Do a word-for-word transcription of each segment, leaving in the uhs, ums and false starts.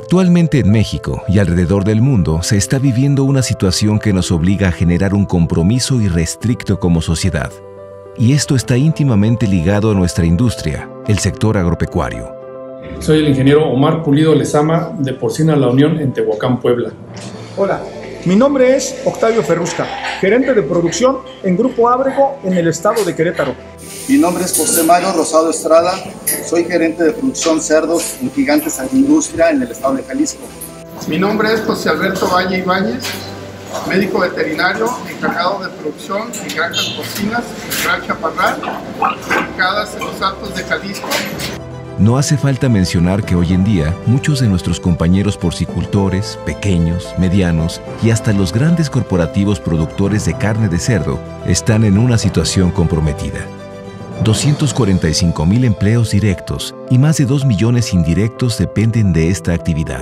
Actualmente en México y alrededor del mundo se está viviendo una situación que nos obliga a generar un compromiso irrestricto como sociedad. Y esto está íntimamente ligado a nuestra industria, el sector agropecuario. Soy el ingeniero Omar Pulido Lezama, de Porcina La Unión, en Tehuacán, Puebla. Hola, mi nombre es Octavio Ferrusca, gerente de producción en Grupo Ábrego en el estado de Querétaro. Mi nombre es José Mario Rosado Estrada, soy gerente de producción cerdos en Gigantes Agroindustria en el estado de Jalisco. Mi nombre es José Alberto Valle Ibáñez, médico veterinario encargado de producción en granjas porcinas en Gran Chaparral, ubicadas en los Altos de Jalisco. No hace falta mencionar que hoy en día muchos de nuestros compañeros porcicultores, pequeños, medianos y hasta los grandes corporativos productores de carne de cerdo están en una situación comprometida. doscientos cuarenta y cinco mil empleos directos y más de dos millones indirectos dependen de esta actividad.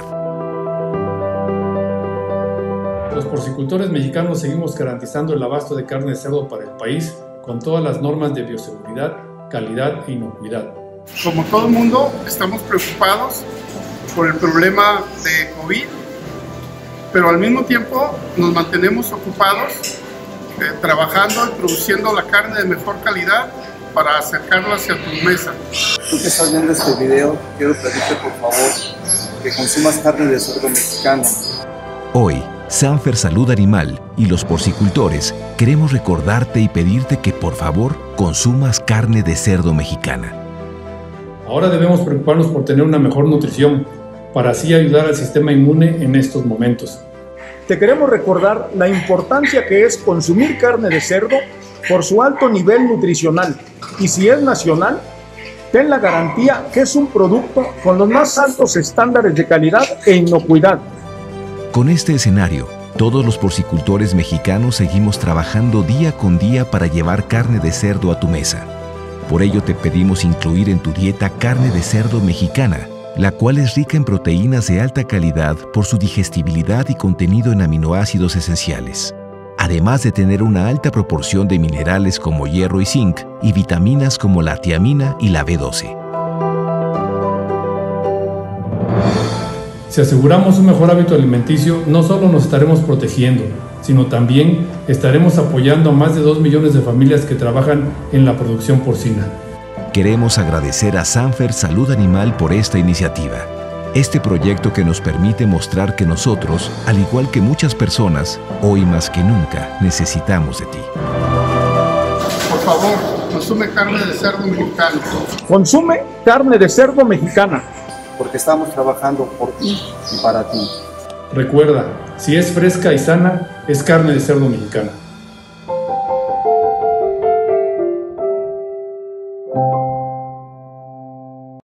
Los porcicultores mexicanos seguimos garantizando el abasto de carne de cerdo para el país con todas las normas de bioseguridad, calidad e inocuidad. Como todo el mundo, estamos preocupados por el problema de COVID, pero al mismo tiempo nos mantenemos ocupados eh, trabajando y produciendo la carne de mejor calidad para acercarla hacia tu mesa. Tú que estás viendo este video, quiero pedirte por favor que consumas carne de cerdo mexicano. Hoy, Sanfer Salud Animal y los porcicultores queremos recordarte y pedirte que por favor consumas carne de cerdo mexicana. Ahora debemos preocuparnos por tener una mejor nutrición, para así ayudar al sistema inmune en estos momentos. Te queremos recordar la importancia que es consumir carne de cerdo por su alto nivel nutricional y si es nacional, ten la garantía que es un producto con los más altos estándares de calidad e inocuidad. Con este escenario, todos los porcicultores mexicanos seguimos trabajando día con día para llevar carne de cerdo a tu mesa. Por ello te pedimos incluir en tu dieta carne de cerdo mexicana, la cual es rica en proteínas de alta calidad por su digestibilidad y contenido en aminoácidos esenciales, además de tener una alta proporción de minerales como hierro y zinc y vitaminas como la tiamina y la B doce. Si aseguramos un mejor hábito alimenticio, no solo nos estaremos protegiendo, sino también estaremos apoyando a más de dos millones de familias que trabajan en la producción porcina. Queremos agradecer a Sanfer Salud Animal por esta iniciativa. Este proyecto que nos permite mostrar que nosotros, al igual que muchas personas, hoy más que nunca necesitamos de ti. Por favor, consume carne de cerdo mexicano. Consume carne de cerdo mexicana. Porque estamos trabajando por ti y para ti. Recuerda, si es fresca y sana, es carne de cerdo mexicana.